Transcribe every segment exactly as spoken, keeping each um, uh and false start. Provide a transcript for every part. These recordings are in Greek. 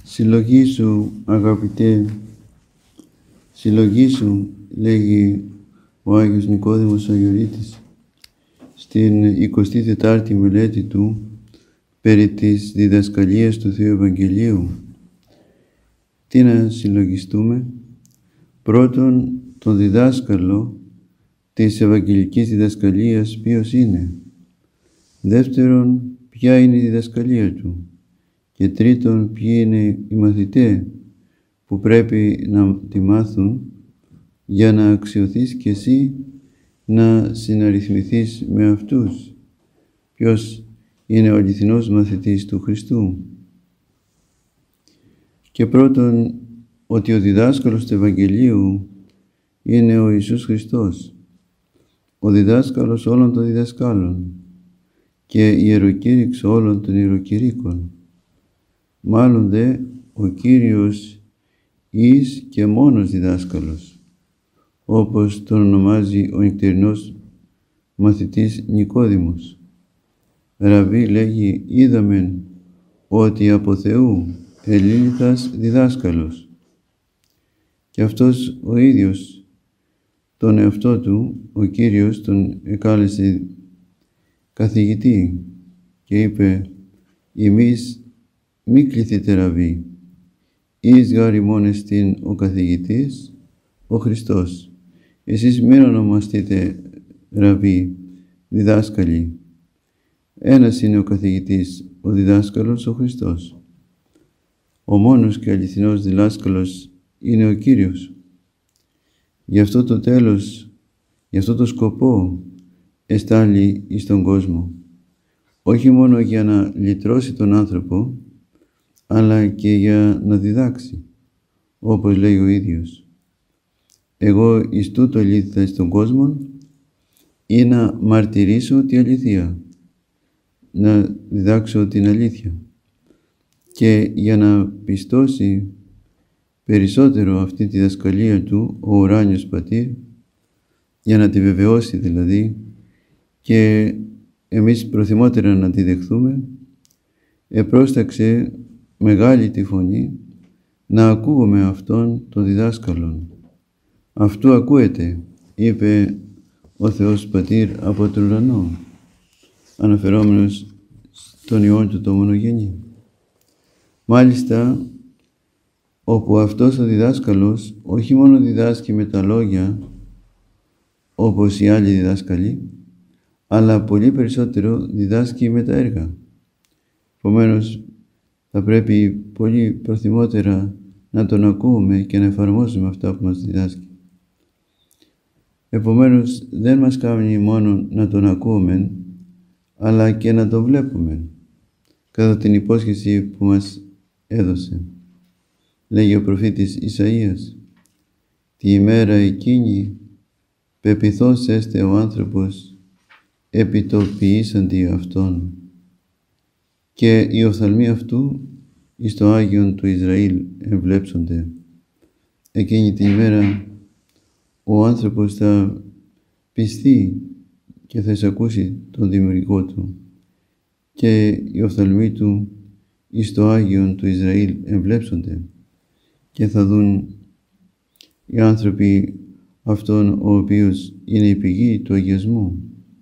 Συλλογή σου, αγαπητέ, συλλογή σου, λέγει ο Άγιος Νικόδημος Αγιορείτης, στην εικοστή τετάρτη μελέτη του περί της διδασκαλίας του Θείου Ευαγγελίου. Τι να συλλογιστούμε? Πρώτον, τον διδάσκαλο της Ευαγγελικής διδασκαλίας ποιος είναι. Δεύτερον, ποια είναι η διδασκαλία του. Και τρίτον, ποιοι είναι οι μαθητές που πρέπει να τη μάθουν για να αξιωθείς και εσύ να συναριθμηθείς με αυτούς. Ποιος είναι ο αληθινός μαθητής του Χριστού. Και πρώτον, ότι ο διδάσκαλος του Ευαγγελίου είναι ο Ιησούς Χριστός, ο διδάσκαλος όλων των διδασκάλων και ιεροκήρυξ όλων των ιεροκηρύκων. Μάλλον δε ο Κύριος εις και μόνος διδάσκαλος, όπως τον ονομάζει ο νυχτερινός μαθητής Νικόδημος. Ραβί, λέγει, είδαμεν ότι από Θεού ελήλυθας διδάσκαλος. Και αυτός ο ίδιος τον εαυτό του, ο Κύριος, τον εκάλεσε καθηγητή και είπε, «Εμείς μη κληθείτε Ραβί, εις γάρ ημών εστίν ο καθηγητής, ο Χριστός. Εσείς μην ονομαστείτε Ραβί, διδάσκαλοι. Ένας είναι ο καθηγητής, ο διδάσκαλος, ο Χριστός. Ο μόνος και αληθινός διδάσκαλος είναι ο Κύριος. Γι' αυτό το τέλος, γι' αυτό το σκοπό εστάλει εις τον κόσμο. Όχι μόνο για να λυτρώσει τον άνθρωπο, αλλά και για να διδάξει, όπως λέει ο ίδιος. Εγώ εις τούτο ελήθησα εις τον κόσμο, ή να μαρτυρήσω τη αλήθεια, να διδάξω την αλήθεια. Και για να πιστώσει περισσότερο αυτή τη διδασκαλία του ο ουράνιος Πατήρ, για να τη βεβαιώσει δηλαδή, και εμείς προθυμότερα να τη δεχθούμε, επρόσταξε μεγάλη τη φωνή να ακούγουμε αυτόν τον διδάσκαλον. Αυτού ακούεται, είπε ο Θεός Πατήρ από τον ουρανό, αναφερόμενος στον Υιόν του το μονογενή. Μάλιστα, όπου αυτός ο διδάσκαλος όχι μόνο διδάσκει με τα λόγια, όπως οι άλλοι διδάσκαλοι, αλλά πολύ περισσότερο διδάσκει με τα έργα. Επομένως, θα πρέπει πολύ προθυμότερα να τον ακούμε και να εφαρμόσουμε αυτά που μας διδάσκει. Επομένως, δεν μας κάνει μόνο να τον ακούμε, αλλά και να τον βλέπουμε, κατά την υπόσχεση που μας έδωσε. Λέγει ο προφήτης Ισαΐας, «Τη ημέρα εκείνη πεποιθώς έστε ο άνθρωπος επιτοποιήσαντι αυτόν, και οι οφθαλμοί αυτού εις το Άγιον του Ισραήλ εμβλέψονται». Εκείνη την ημέρα ο άνθρωπος θα πιστεί και θα εισακούσει τον Δημιουργό του, και οι οφθαλμοί του εις το Άγιον του Ισραήλ εμβλέψονται, και θα δουν οι άνθρωποι αυτόν ο οποίος είναι η πηγή του αγιασμού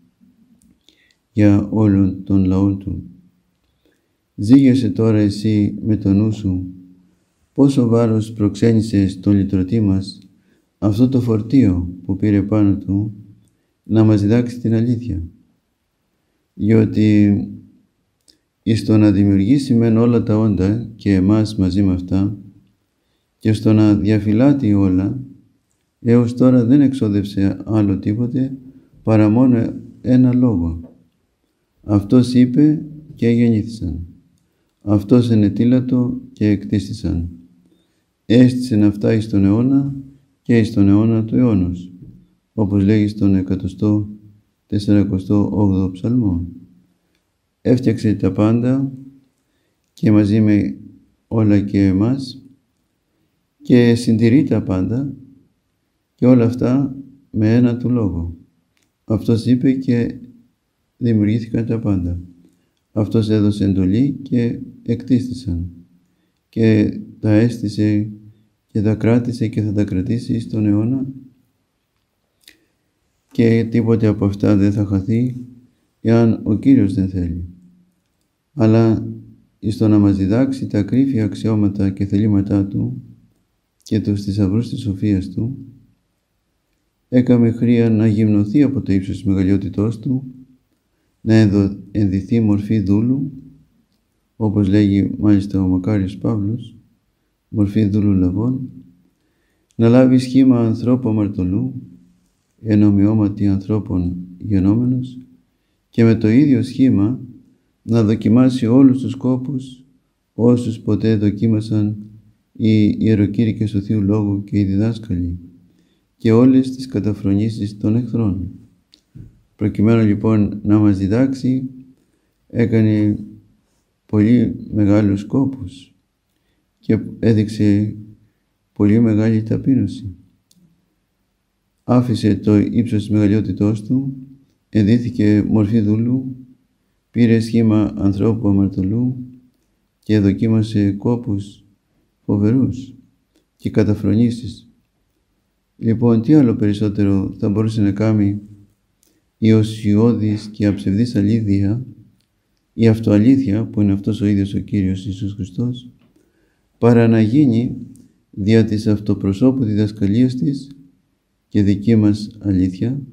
για όλων των λαών του. Ζήγεσαι τώρα εσύ με το νου σου πόσο βάρος προξένησε στον λυτρωτή μας αυτό το φορτίο που πήρε πάνω του να μας διδάξει την αλήθεια. Διότι εις το να δημιουργήσει μεν όλα τα όντα και εμάς μαζί με αυτά, και στο να διαφυλάτει όλα, έως τώρα δεν εξόδευσε άλλο τίποτε παρά μόνο ένα λόγο. Αυτός είπε και γεννήθησαν. Αυτός ενετήλατο και εκτίστησαν. Έστησεν αυτά εις τον αιώνα και εις τον αιώνα του αιώνος, όπως λέγει στον εκατοστό τεσσαρακοστό όγδοο ψαλμό. Έφτιαξε τα πάντα και μαζί με όλα και εμάς, και συντηρεί τα πάντα, και όλα αυτά με ένα του λόγο. Αυτός είπε και δημιουργήθηκαν τα πάντα. Αυτός έδωσε εντολή και εκτίστησαν. και τα έστησε και τα κράτησε και θα τα κρατήσει στον αιώνα και τίποτε από αυτά δεν θα χαθεί εάν ο Κύριος δεν θέλει. Αλλά στο να μας διδάξει τα κρύφια αξιώματα και θελήματά Του και τους θησαυρούς της σοφίας Του, έκαμε χρία να γυμνοθεί από το ύψος της μεγαλειότητός Του, να ενδυθεί μορφή δούλου, όπως λέγει μάλιστα ο μακάριος Παύλος, μορφή δούλου λαβών, να λάβει σχήμα ανθρώπου αμαρτωλού, εν ομοιώματι ανθρώπων γενόμενος, και με το ίδιο σχήμα να δοκιμάσει όλους τους κόπους όσους ποτέ δοκίμασαν οι ιεροκήρυκες του Θείου Λόγου και οι διδάσκαλοι και όλες τις καταφρονήσεις των εχθρών. Προκειμένου λοιπόν να μας διδάξει, έκανε πολύ μεγάλους κόπους και έδειξε πολύ μεγάλη ταπείνωση. Άφησε το ύψος της μεγαλειότητός Του, ενδύθηκε μορφή δούλου, πήρε σχήμα ανθρώπου αμαρτωλού και δοκίμασε κόπους φοβερούς και καταφρονήσεις. Λοιπόν, τι άλλο περισσότερο θα μπορούσε να κάνει η οσιώδης και αψευδής αλήθεια, η αυτοαλήθεια που είναι αυτός ο ίδιος ο Κύριος Ιησούς Χριστός, παρά να γίνει δια της αυτοπροσώπου διδασκαλίας της και δική μας αλήθεια.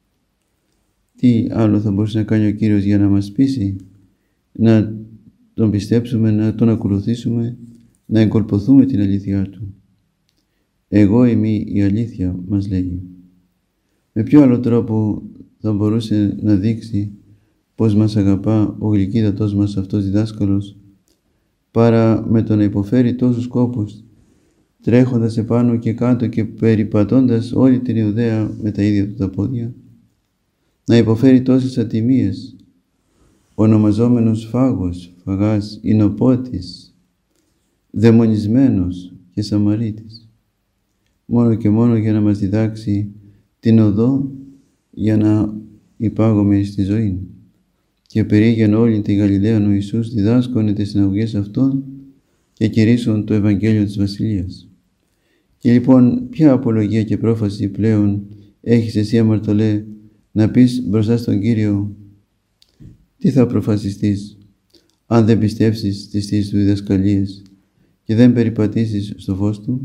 Τι άλλο θα μπορούσε να κάνει ο Κύριος για να μας πείσει, να Τον πιστέψουμε, να Τον ακολουθήσουμε, να εγκολποθούμε την αλήθειά Του. Εγώ είμαι η αλήθεια, μας λέγει. Με ποιο άλλο τρόπο θα μπορούσε να δείξει πως μας αγαπά ο γλυκύτατος μας αυτός διδάσκαλος, παρά με το να υποφέρει τόσους κόπους, τρέχοντας επάνω και κάτω και περιπατώντας όλη την Ιουδαία με τα ίδια του τα πόδια, να υποφέρει τόσες ατιμίες, ονομαζόμενος φάγος, φαγάς, ινοπότης, δαιμονισμένος και Σαμαρίτης, μόνο και μόνο για να μας διδάξει την οδό για να υπάγουμε στη ζωή. Και περίγαινε όλη τη Γαλιλαία ο Ιησούς διδάσκονε τις συναγωγές αυτών και κηρύσσον το Ευαγγέλιο της Βασιλείας. Και λοιπόν, ποια απολογία και πρόφαση πλέον έχεις εσύ, αμαρτωλέ, να πεις μπροστά στον Κύριο? Τι θα προφασιστείς αν δεν πιστεύσεις στις τις του διδασκαλίες και δεν περιπατήσεις στο φως Του?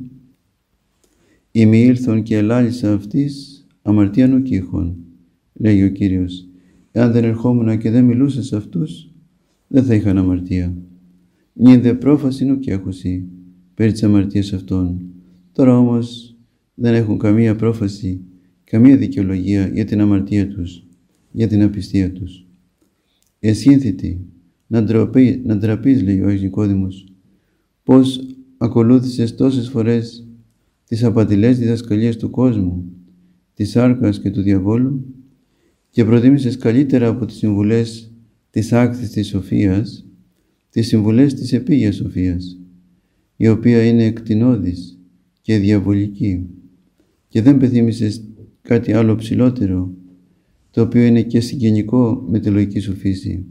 Ημι ήλθον και ελάλησα αυτής αμαρτίαν ουκήχων, λέγει ο Κύριος. Εάν δεν ερχόμουν και δεν μιλούσα σε αυτούς, δεν θα είχαν αμαρτία. Νυν δε πρόφαση νου και έχουσι περί της αμαρτίας αυτών. Τώρα όμως δεν έχουν καμία πρόφαση, καμία δικαιολογία για την αμαρτία τους, για την απιστία τους. Εσύνθητη, να, ντροπή, να ντραπείς, λέει ο Άγιος Νικόδημος, πως ακολούθησες τόσες φορές τις απατηλές διδασκαλίες του κόσμου, της σάρκας και του διαβόλου, και προτίμησες καλύτερα από τις συμβουλές της άκτιστης σοφίας, τις συμβουλές της επίγειας σοφίας, η οποία είναι εκτινώδης και διαβολική, και δεν πεθύμησες κάτι άλλο ψηλότερο, το οποίο είναι και συγγενικό με τη λογική σου φύση,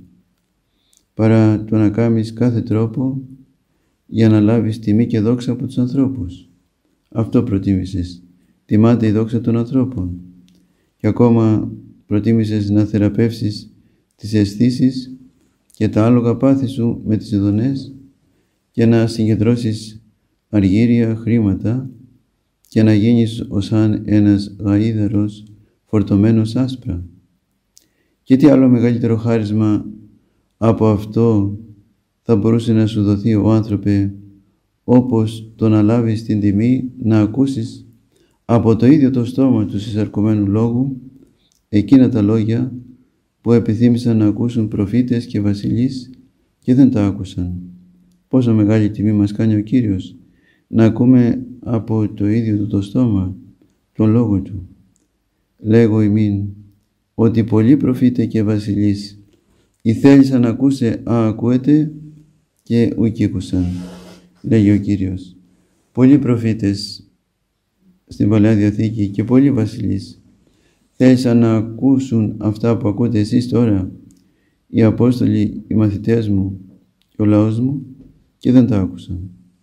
παρά το να κάνεις κάθε τρόπο για να λάβεις τιμή και δόξα από τους ανθρώπους. Αυτό προτίμησες, τιμάται η δόξα των ανθρώπων, και ακόμα προτίμησες να θεραπεύσεις τις αισθήσεις και τα άλογα πάθη σου με τις ειδονές και να συγκεντρώσεις αργύρια χρήματα και να γίνεις ως σαν ένας γαΐδαρος φορτωμένος άσπρα. Και τι άλλο μεγαλύτερο χάρισμα από αυτό θα μπορούσε να σου δοθεί, ο άνθρωπε, όπως το να λάβεις την τιμή να ακούσεις από το ίδιο το στόμα του συσσαρκωμένου λόγου εκείνα τα λόγια που επιθύμησαν να ακούσουν προφήτες και βασιλείς και δεν τα άκουσαν. Πόσο μεγάλη τιμή μας κάνει ο Κύριος να ακούμε από το ίδιο του το στόμα τον λόγο Του. Λέγω ημίν ότι πολλοί προφήτε και βασιλείς ηθέλησαν να ακούσε α ακούετε και ουκ ήκουσαν, λέγει ο Κύριος. Πολλοί προφήτες στην Παλαιά Διαθήκη και πολλοί βασιλείς θέλησαν να ακούσουν αυτά που ακούτε εσείς τώρα, οι Απόστολοι, οι μαθητές μου και ο λαός μου, και δεν τα άκουσαν.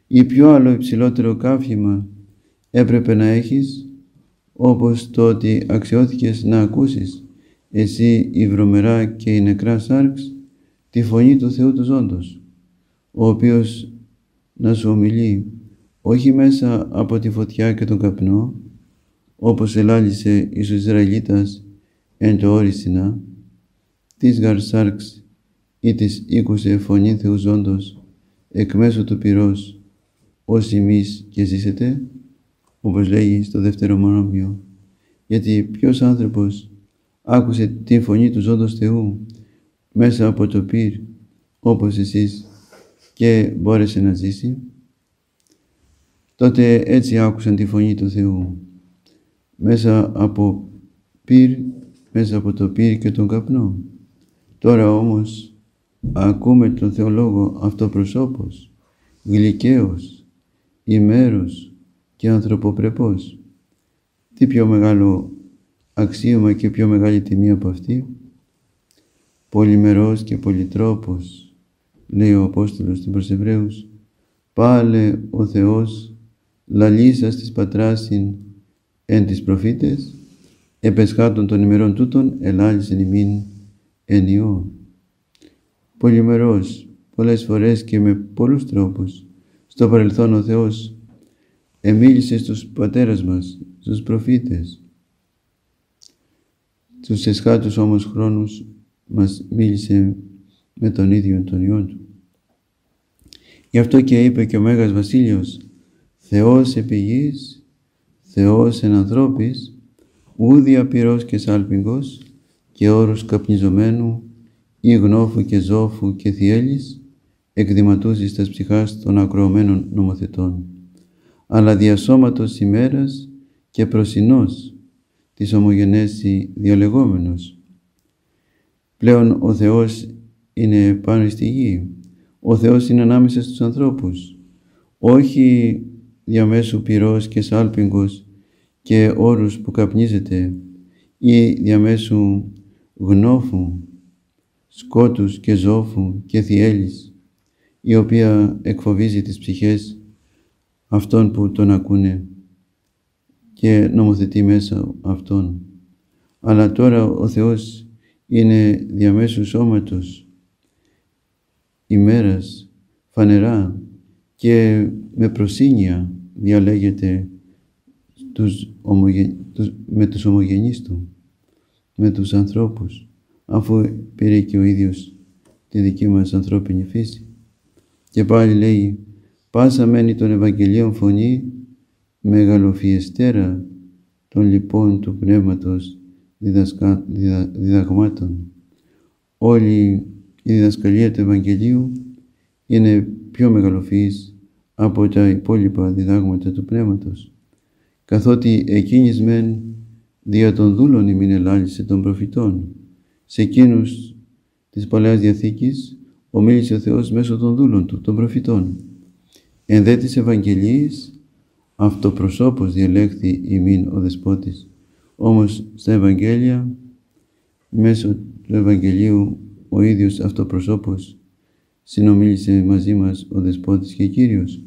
ή ποιο άλλο υψηλότερο καύχημα έπρεπε να έχεις, όπως το ότι αξιώθηκες να ακούσεις εσύ η βρωμερά και η νεκρά σάρξ τη φωνή του Θεού του ζώντος, ο οποίος να σου ομιλεί όχι μέσα από τη φωτιά και τον καπνό, όπως ελάλησε εις ο Ισραηλίτας εν το όρη Σινά, της γαρ σάρξ ή της ήκουσε φωνή Θεού ζώντος εκ μέσω του πυρός, ως εμείς και ζήσετε, όπως λέγει στο δεύτερο μονόμιο. Γιατί ποιος άνθρωπος άκουσε την φωνή του ζώντος Θεού μέσα από το πυρ, όπως εσείς, και μπόρεσε να ζήσει? Τότε έτσι άκουσαν τη φωνή του Θεού, μέσα από πυρ, μέσα από το πυρ και τον καπνό. Τώρα όμως ακούμε τον Θεολόγο αυτοπροσώπος, γλυκαίος, ημέρος και ανθρωποπρεπός. Τι πιο μεγάλο αξίωμα και πιο μεγάλη τιμή από αυτή? Πολυμερός και πολυτρόπος, λέει ο Απόστολος στην προς Εβραίους, πάλε ο Θεός λαλήσας της πατράσιν εν τις προφήτες, επεσχάτων των ημερών τούτων ελάλησεν ημίν εν Υιό. Πολυμερός, πολλές φορές και με πολλούς τρόπους, στο παρελθόν ο Θεός εμίλησε στους πατέρας μας, στους προφήτες. Στους εσχάτους όμως χρόνους μας μίλησε με τον ίδιο τον Υιό Του. Γι' αυτό και είπε και ο Μέγας Βασίλειος, Θεός επί γης, Θεός εν ανθρώπης, ούδια πυρός και σάλπιγγος και όρους καπνιζομένου ή γνώφου και ζώφου και θιέλης εκδηματούζεις τας ψυχάς των ακροωμένων νομοθετών, αλλά διασώματος ημέρας και προσινός της ομογενέση διαλεγόμενος. Πλέον ο Θεός είναι πάνω στη γη, ο Θεός είναι ανάμεσα στους ανθρώπους, όχι διαμέσου πυρός και σάλπιγγος και όρους που καπνίζεται ή διαμέσου γνώφου, σκότους και ζώφου και θιέλης, η οποία εκφοβίζει τις ψυχές αυτών που τον ακούνε και νομοθετεί μέσα αυτών. Αλλά τώρα ο Θεός είναι διαμέσου σώματος, ημέρας, φανερά και με προσήνια διαλέγεται τους ομογε... τους... με τους ομογενείς Του, με τους ανθρώπους, αφού πήρε και ο ίδιος τη δική μας ανθρώπινη φύση. Και πάλι λέει, πάσα μένει των Ευαγγελίων φωνή, μεγαλοφιεστέρα των λοιπόν του Πνεύματος διδασκα... διδα... διδαγμάτων. Όλη η διδασκαλία του Ευαγγελίου είναι πιο μεγαλοφυής από τα υπόλοιπα διδάγματα του Πνεύματος, καθότι εκείνης μεν δια των δούλων ημίν ελάλησε των προφητών. Σε εκείνους της Παλαιάς Διαθήκης ομίλησε ο Θεός μέσω των δούλων Του, των προφητών. Εν δε της Ευαγγελίας αυτοπροσώπως διελέχθη ημίν ο Δεσπότης. Όμως στα Ευαγγέλια, μέσω του Ευαγγελίου, ο ίδιος αυτοπροσώπως συνομίλησε μαζί μας ο Δεσπότης και Κύριος.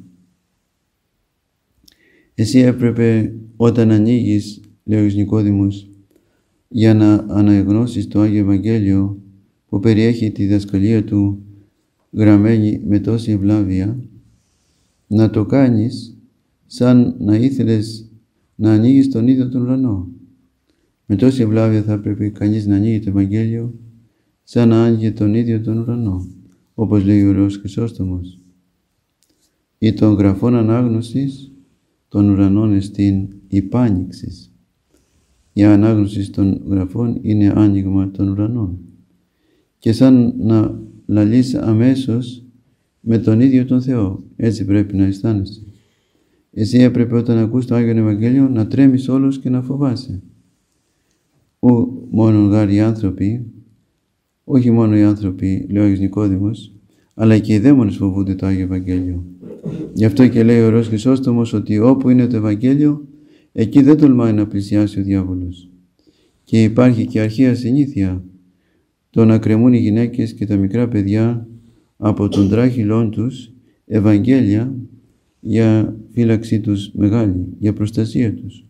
Εσύ έπρεπε όταν ανοίγεις, λέει ο Νικόδημος, για να αναγνώσεις το Άγιο Ευαγγέλιο που περιέχει τη διδασκαλία Του γραμμένη με τόση ευλάβεια, να το κάνεις σαν να ήθελες να ανοίγεις τον ίδιο τον ουρανό. Με τόση ευλάβεια θα πρέπει κανείς να ανοίγει το Ευαγγέλιο σαν να άνοιγε τον ίδιο τον ουρανό, όπως λέει ο Ωραίος Χρυσόστομος. Ή των γραφών ανάγνωσης των ουρανών εστίν υπάνοιξης. Η ανάγνωση των γραφών είναι άνοιγμα των ουρανών. Και σαν να λαλείς αμέσως με τον ίδιο τον Θεό. Έτσι πρέπει να αισθάνεσαι. Εσύ έπρεπε όταν ακούς το Άγιο Ευαγγέλιο να τρέμεις όλος και να φοβάσαι. Ου μόνον γάρ οι άνθρωποι, όχι μόνο οι άνθρωποι, λέει ο Άγιος Νικόδημος, αλλά και οι δαίμονες φοβούνται το Άγιο Ευαγγέλιο. Γι' αυτό και λέει ο Ωραίος Χρυσόστομος ότι όπου είναι το Ευαγγέλιο, εκεί δεν τολμάει να πλησιάσει ο διάβολος. Και υπάρχει και αρχαία συνήθεια το να κρεμούν οι γυναίκες και τα μικρά παιδιά από τον τράχυλόν τους Ευαγγέλια, για φύλαξή τους μεγάλη, για προστασία τους.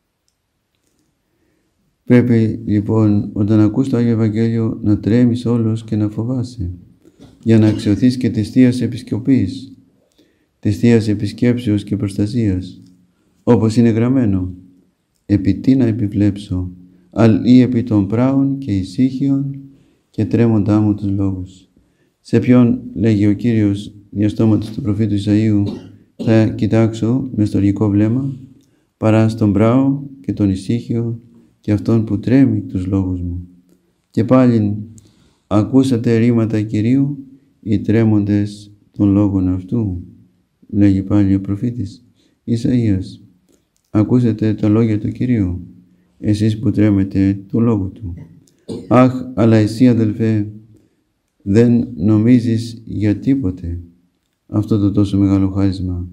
Πρέπει λοιπόν όταν ακούς το Άγιο Ευαγγέλιο να τρέμεις όλος και να φοβάσαι, για να αξιωθείς και της Θείας Επισκοπής, της Θείας Επισκέψεως και Προστασίας, όπως είναι γραμμένο, επί τι να επιβλέψω, αλ ή επί των πράων και ησύχιων και τρέμοντά μου τους λόγους. Σε ποιον, λέγει ο Κύριος διαστόματος του προφήτου Ισαΐου, θα κοιτάξω με στοργικό βλέμμα, παρά στον πράο και τον ησύχιο και αυτόν που τρέμει τους λόγους μου. Και πάλιν, ακούσατε ρήματα Κυρίου, οι τρέμοντες των λόγων αυτού, λέγει πάλι ο προφήτης Ισαΐας. Ακούσατε τα λόγια του Κυρίου, εσείς που τρέμετε του λόγου του. Αχ, αλλά εσύ αδελφέ, δεν νομίζεις για τίποτε αυτό το τόσο μεγάλο χάρισμα.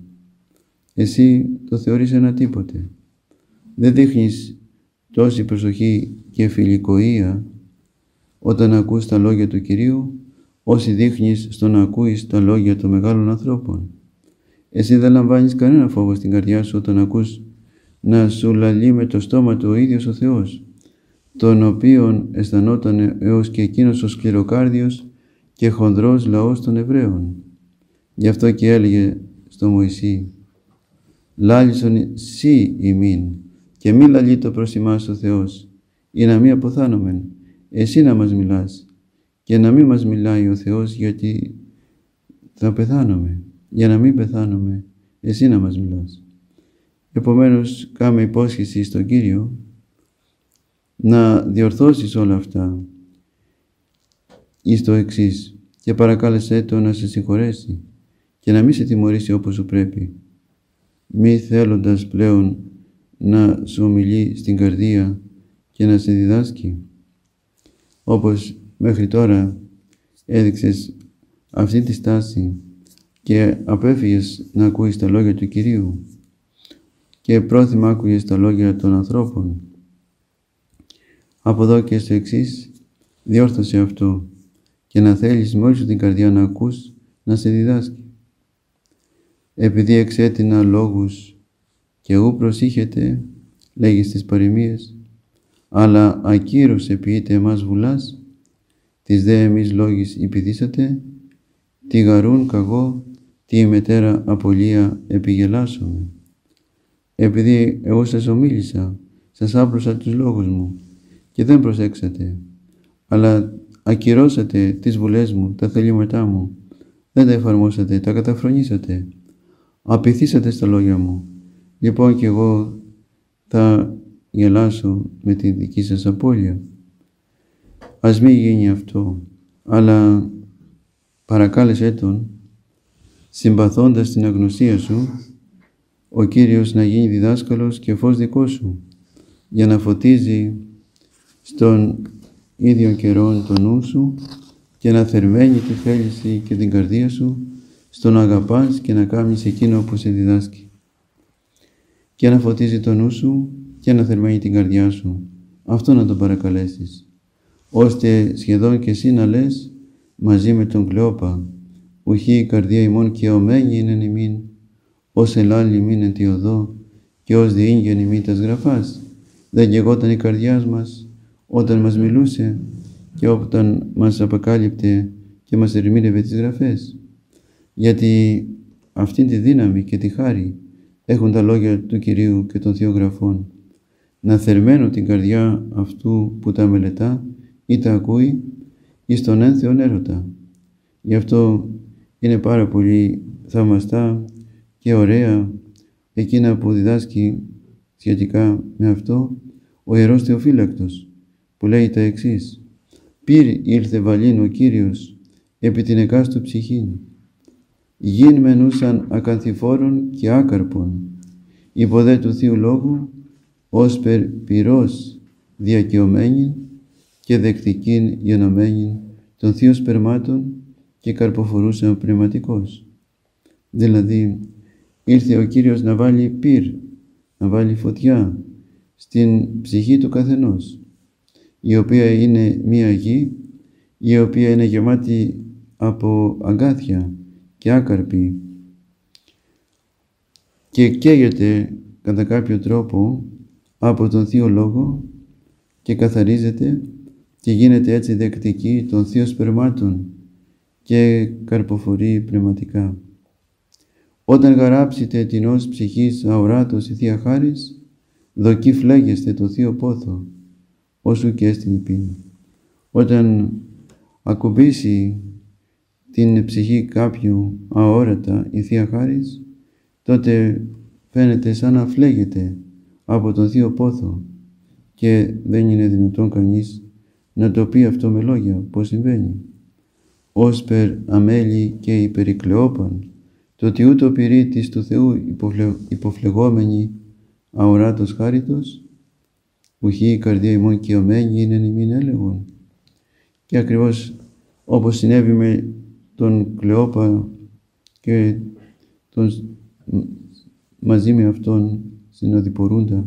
Εσύ το θεωρείς ένα τίποτε. Δεν δείχνεις τόση προσοχή και φιλικοία όταν ακούς τα λόγια του Κυρίου, όσοι δείχνεις στο να ακούεις τα λόγια των μεγάλων ανθρώπων. Εσύ δεν λαμβάνεις κανένα φόβο στην καρδιά σου όταν ακούς να σου λαλεί με το στόμα του ο ίδιος ο Θεός, τον οποίον αισθανόταν έως και εκείνος ο σκληροκάρδιος και χονδρός λαός των Εβραίων. Γι' αυτό και έλεγε στο Μωυσή, «Λάλησον σύ ημίν, και μη λαλείτο προς ημάς ο Θεός, ή να μη αποθάνομεν, εσύ να μας μιλάς, και να μη μας μιλάει ο Θεός, γιατί θα πεθάνομαι, για να μην πεθάνομαι, εσύ να μας μιλάς». Επομένως, κάμε υπόσχεση στον Κύριο να διορθώσεις όλα αυτά εις το εξής, και παρακάλεσέ το να σε συγχωρέσει και να μην σε τιμωρήσει όπως σου πρέπει, μη θέλοντας πλέον να σου ομιλεί στην καρδία και να σε διδάσκει, όπως μέχρι τώρα έδειξες αυτή τη στάση και απέφυγες να ακούεις τα λόγια του Κυρίου και πρόθυμα άκουγες τα λόγια των ανθρώπων. Από εδώ και στο εξής, διόρθωσε αυτό και να θέλεις με όλη σου την καρδιά να ακούς, να σε διδάσκει. Επειδή εξέτεινα λόγους και ου προσήχετε, λέγει στις παροιμίες, αλλά ακύρωσε ποιείτε εμάς βουλάς, τις δε εμείς λόγης υπηδήσατε, τι γαρούν καγώ, τι η μετέρα απολία επιγελάσομαι. Επειδή εγώ σας ομίλησα, σας άπλωσα τους λόγους μου και δεν προσέξατε, αλλά ακυρώσατε τις βουλές μου, τα θελήματά μου, δεν τα εφαρμόσατε, τα καταφρονήσατε, απειθήσατε στα λόγια μου. Λοιπόν και εγώ θα γελάσω με τη δική σας απώλεια. Ας μην γίνει αυτό, αλλά παρακάλεσέ Τον, συμπαθώντας την αγνωσία σου, ο Κύριος να γίνει διδάσκαλος και φως δικό σου, για να φωτίζει στον ίδιο καιρό το νου σου και να θερμαίνει τη θέληση και την καρδία σου στο να αγαπάς και να κάνεις εκείνο που σε διδάσκει. Και να φωτίζει το νου σου και να θερμαίνει την καρδιά σου. Αυτό να τον παρακαλέσεις, ώστε σχεδόν και εσύ να λες μαζί με τον Κλεόπα, ουχή η καρδία ημών και ομένη είναι ημίν, ως ελάλη ημίν εν τη οδό και ως διήγγεν ημίν τας γραφάς. Δεν γεγόταν η καρδιά μας όταν μας μιλούσε και όταν μας αποκάλυπτε και μας ερμήνευε τις γραφές. Γιατί αυτή τη δύναμη και τη χάρη έχουν τα λόγια του Κυρίου και των Θείων Γραφών. Να θερμαίνω την καρδιά αυτού που τα μελετά ή τα ακούει εις τον ένθεον έρωτα. Γι' αυτό είναι πάρα πολύ θαυμαστά και ωραία εκείνα που διδάσκει σχετικά με αυτό ο Ιερός Θεοφύλακτος, που λέει τα εξής: «Πυρ ήλθε βαλήν ο Κύριος επί την εκάστου ψυχήν, γιν μενούσαν ακανθιφόρων και άκαρπων, υποδέ του Θείου Λόγου, ως περ πυρός διακαιωμένην και δεκτικήν γενομένην των Θείων σπερμάτων και καρποφορούσαν πνευματικός». Δηλαδή, ήρθε ο Κύριος να βάλει πυρ, να βάλει φωτιά στην ψυχή του καθενός, η οποία είναι μία γη, η οποία είναι γεμάτη από αγκάθια και άκαρπη, και καίγεται κατά κάποιο τρόπο από τον Θείο Λόγο και καθαρίζεται και γίνεται έτσι δεκτική των Θείων Σπερμάτων και καρποφορεί πνευματικά. Όταν γαράψετε την ως ψυχής αοράτος η Θεία Χάρις, δοκί φλέγεστε το Θείο Πόθο, όσου και στην υπήν. Όταν ακουμπήσει την ψυχή κάποιου αόρατα η Θεία Χάρις, τότε φαίνεται σαν να φλέγεται από τον Θείο Πόθο και δεν είναι δυνατόν κανείς να το πει αυτό με λόγια, πώς συμβαίνει. Ως περ αμέλη και υπερηκλεόπαν, το ότι ούτω πυρίτης του Θεού υποφλε... υποφλεγόμενη αοράτος χάριτος, πουχή η καρδία ημών κοιωμένη είναι ημίν έλεγον. Και ακριβώς όπως συνέβη με τον Κλεόπα και τον, μαζί με αυτόν συνοδοιπορούντα,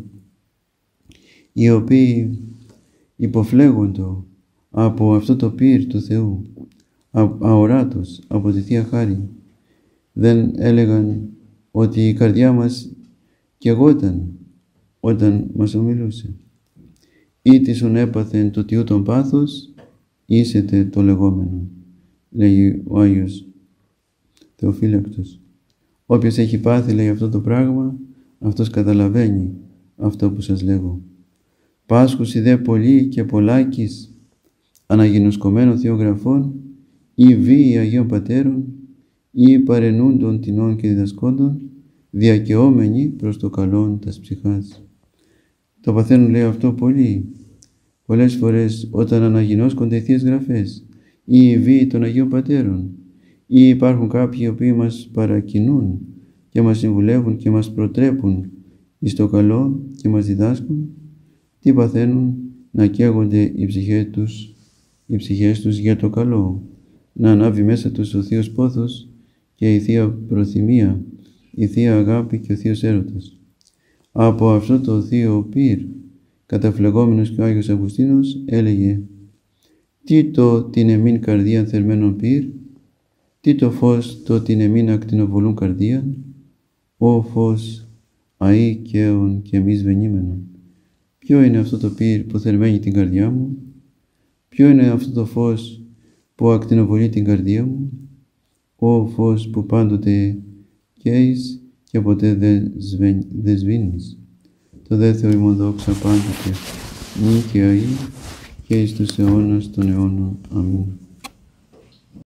οι οποίοι υποφλέγοντο από αυτό το πύρ του Θεού, αοράτος από τη Θεία Χάρη, δεν έλεγαν ότι η καρδιά μας καιγόταν όταν μας ομιλούσε. Ήτισον έπαθεν το τιού των πάθος, ήσετε το λεγόμενο, λέγει ο Άγιος Θεοφύλακτος. Όποιος έχει πάθει, λέει, αυτό το πράγμα, αυτός καταλαβαίνει αυτό που σας λέγω. Πάσχουσι δε πολύ και πολλάκις αναγινωσκομένων θεογραφών ή βίοι Αγίων Πατέρων ή παρενούντων τινών και διδασκόντων, διακαιόμενοι προς το καλόν τας ψυχάς. Το παθαίνουν, λέει, αυτό πολύ. Πολλές φορές όταν αναγινώσκονται οι Θείες Γραφές ή οι βίοι των Αγίων Πατέρων ή υπάρχουν κάποιοι οι οποίοι μας παρακινούν και μας συμβουλεύουν και μας προτρέπουν εις το καλό και μας διδάσκουν, τι παθαίνουν? Να καίγονται οι ψυχές τους, οι ψυχές τους για το καλό, να ανάβει μέσα τους ο Θείος Πόθος και η Θεία Προθυμία, η Θεία Αγάπη και ο Θείος Έρωτας. Από αυτό το Θείο Πύρ, καταφλεγόμενος και ο Άγιος Αυγουστίνος έλεγε: «Τι το την εμήν καρδίαν θερμένον πύρ, τι το φως το την εμήν ακτινοβολούν καρδίαν, ο φως αΐ καίων και μη σβενήμενον». Ποιο είναι αυτό το πύρ που θερμαίνει την καρδιά μου? Ποιο είναι αυτό το φως που ακτινοβολεί την καρδία μου? Ο φως που πάντοτε καίεις και ποτέ δεν δε σβήνεις. Το δε Θεό ημών δόξα πάντοτε, νυ και αΐ και εις τους αιώνας των αιώνων. Αμήν.